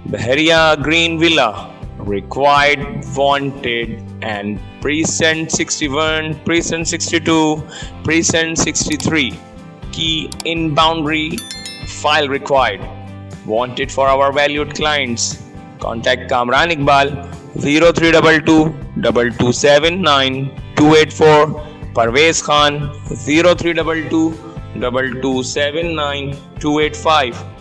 Baharia Green Villa, required, wanted, and Precinct 61, Precinct 62, Precinct 63. Key in boundary, file required. Wanted for our valued clients. Contact Kamran Iqbal 0322 2279 284. Parvez Khan 0322 2279 285.